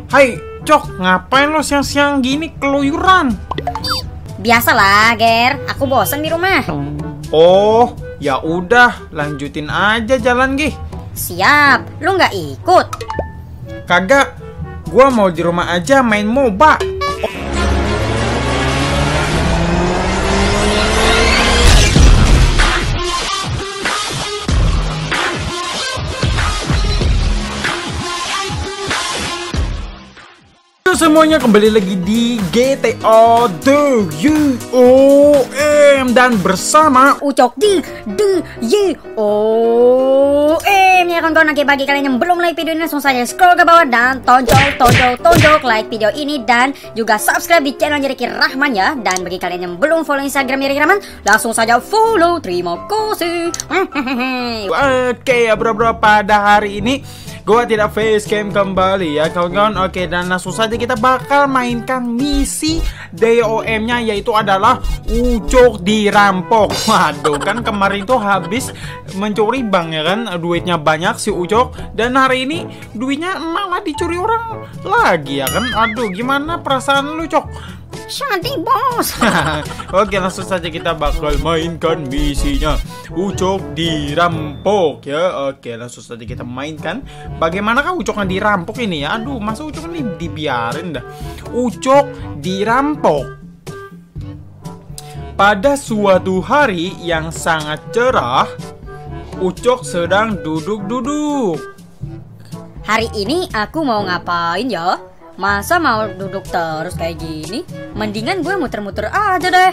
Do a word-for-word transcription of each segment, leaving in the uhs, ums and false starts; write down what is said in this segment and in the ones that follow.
Hai, Cok, ngapain lo siang-siang gini keluyuran? Biasalah, Ger. Aku bosen di rumah. Oh, ya udah, lanjutin aja jalan, Gih. Siap. Lu nggak ikut? Kagak, gua mau di rumah aja main MOBA. Semuanya kembali lagi di G T A The U O M dan bersama Ucok di The Y O M. Ya kawan-kawan, oke, bagi kalian yang belum like video ini langsung saja scroll ke bawah dan tonjok tonjok tonjok like video ini dan juga subscribe di channel Ricky Rahman ya. Dan bagi kalian yang belum follow Instagram Ricky Rahman, langsung saja follow. Terima kasih. Oke ya bro-bro, pada hari ini gua tidak facecam kembali ya kawan-kawan. Oke, dan langsung saja kita bakal mainkan misi D O M-nya, yaitu adalah Ucok dirampok. Waduh, kan kemarin tuh habis mencuri bank ya kan, duitnya banyak si Ucok, dan hari ini duitnya malah dicuri orang lagi ya kan. Aduh, gimana perasaan lu, Cok? Cantik bos. Oke, langsung saja kita bakal mainkan misinya Ucok dirampok ya. Oke, langsung saja kita mainkan. Bagaimanakah Ucoknya dirampok ini ya? Aduh, masa Ucok ini dibiarin dah. Ucok dirampok. Pada suatu hari yang sangat cerah, Ucok sedang duduk-duduk. Hari ini aku mau ngapain ya? Masa mau duduk terus kayak gini? Mendingan gue muter-muter aja deh.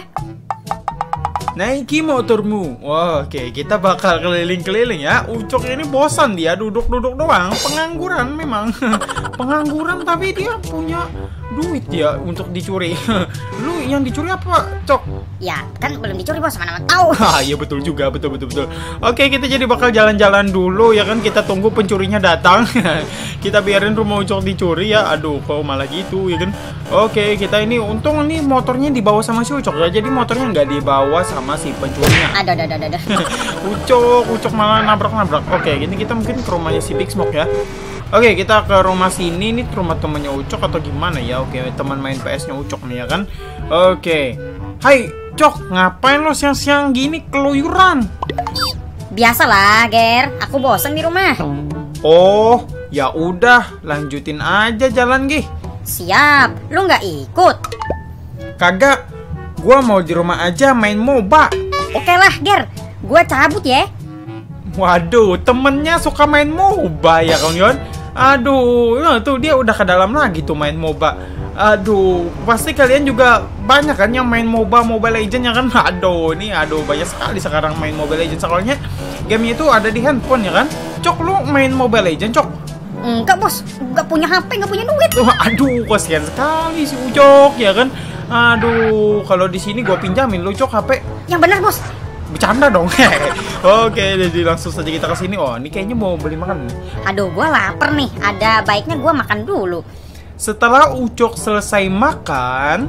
Naiki motormu. Wah, oke, kita bakal keliling-keliling ya. Ucok ini bosan dia duduk-duduk doang. Pengangguran memang. Pengangguran tapi dia punya duit dia untuk dicuri. Lu yang dicuri apa, Cok? Ya, kan belum dicuri bos, mana tahu. Ah, iya betul juga, betul betul betul. Oke, kita jadi bakal jalan-jalan dulu ya kan. Kita tunggu pencurinya datang. Kita biarin rumah Ucok dicuri ya. Aduh, kok malah gitu ya kan. Oke, kita ini untung nih motornya dibawa sama si Ucok ya. Jadi motornya nggak dibawa sama si pencurinya. Ada, ada, ada, ada. Ucok, Ucok malah nabrak-nabrak. Oke, gini kita mungkin ke rumahnya si Big Smoke ya. Oke, kita ke rumah sini nih, rumah temennya Ucok atau gimana ya? Oke, teman main P S-nya Ucok nih ya kan. Oke. Hai, Cok, ngapain lo siang-siang gini keluyuran? Biasalah, Ger. Aku bosen di rumah. Oh, ya udah, lanjutin aja jalan, Gih. Siap. Lu nggak ikut? Kagak, gua mau di rumah aja main MOBA. Oke lah, Ger. Gua cabut ya. Waduh, temennya suka main MOBA ya kawan-kawan. Aduh, nah, tuh dia udah ke dalam lagi tuh main MOBA. Aduh, pasti kalian juga banyak kan yang main MOBA, Mobile Legends ya kan. Aduh, ini aduh banyak sekali sekarang main Mobile Legends. Soalnya gamenya itu ada di handphone ya kan. Cok, lu main Mobile Legends, Cok? Enggak bos, nggak punya H P, nggak punya duit. Aduh, kasihan sekali si Ucok ya kan. Aduh, kalau di sini gue pinjamin lu, Cok, H P. Yang benar bos. Bercanda dong. Oke, jadi langsung saja kita ke sini. Oh, ini kayaknya mau beli makan. Aduh, gua lapar nih. Ada baiknya gua makan dulu. Setelah Ucok selesai makan,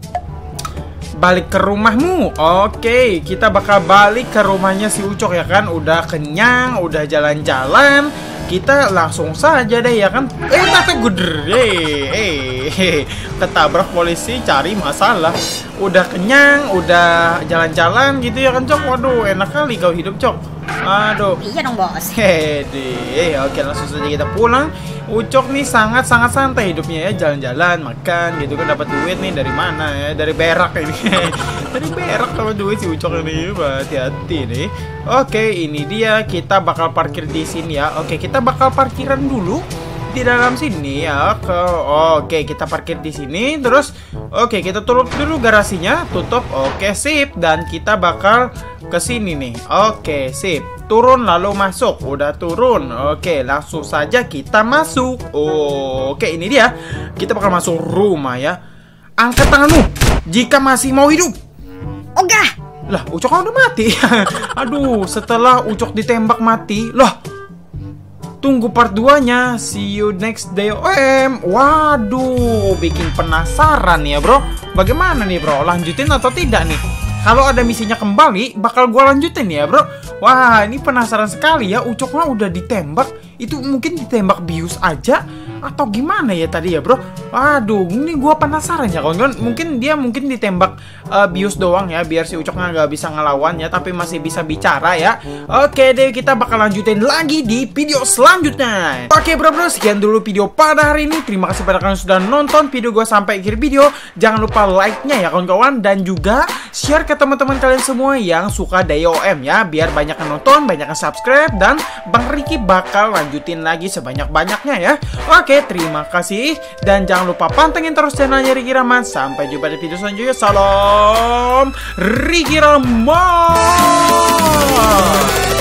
balik ke rumahmu. Oke, kita bakal balik ke rumahnya si Ucok ya kan. Udah kenyang, udah jalan-jalan. Kita langsung saja deh ya kan. Eh, tapi guder. Eh, eh, ketabrak polisi cari masalah. Udah kenyang, udah jalan-jalan gitu ya kan, Cok. Waduh, enak kali kau hidup, Cok. Aduh. Iya dong, bos. Hede. Oke, langsung saja kita pulang. Ucok nih sangat-sangat santai hidupnya ya, jalan-jalan, makan gitu kan, dapat duit nih dari mana ya? Dari berak ini. Dari berak dapat duit si Ucok ini. Hati-hati nih. Oke, ini dia, kita bakal parkir di sini ya. Oke, kita bakal parkiran dulu di dalam sini ya. Ke Oke, kita parkir di sini terus. Oke, kita tutup dulu garasinya, tutup. Oke, sip. Dan kita bakal ke sini nih. Oke, sip. Turun lalu masuk. Udah turun. Oke, langsung saja kita masuk. Oke, ini dia. Kita bakal masuk rumah ya. Angkat tanganmu jika masih mau hidup. Ogah. Lah, Ucok kan udah mati. Aduh, setelah Ucok ditembak mati. Lah, tunggu part dua-nya. See you next day O M. Waduh, bikin penasaran ya, Bro. Bagaimana nih, Bro? Lanjutin atau tidak nih? Kalau ada misinya kembali, bakal gua lanjutin ya, Bro. Wah, ini penasaran sekali ya. Ucok mah udah ditembak. Itu mungkin ditembak bius aja atau gimana ya tadi ya bro? Aduh, ini gua penasaran ya kawan-kawan. Mungkin dia mungkin ditembak uh, bius doang ya, biar si Ucok nggak bisa ngelawan ya, tapi masih bisa bicara ya. Oke deh, kita bakal lanjutin lagi di video selanjutnya. Oke bro bro, sekian dulu video pada hari ini. Terima kasih pada kalian sudah nonton video gua sampai akhir video. Jangan lupa like-nya ya kawan-kawan, dan juga share ke teman-teman kalian semua yang suka D O M ya, biar banyak yang nonton, banyak yang subscribe, dan Bang Riki bakal lanjutin lagi sebanyak-banyaknya ya. Oke, terima kasih, dan jangan lupa pantengin terus channelnya Riki Rahman. Sampai jumpa di video selanjutnya. Salam Riki Rahman.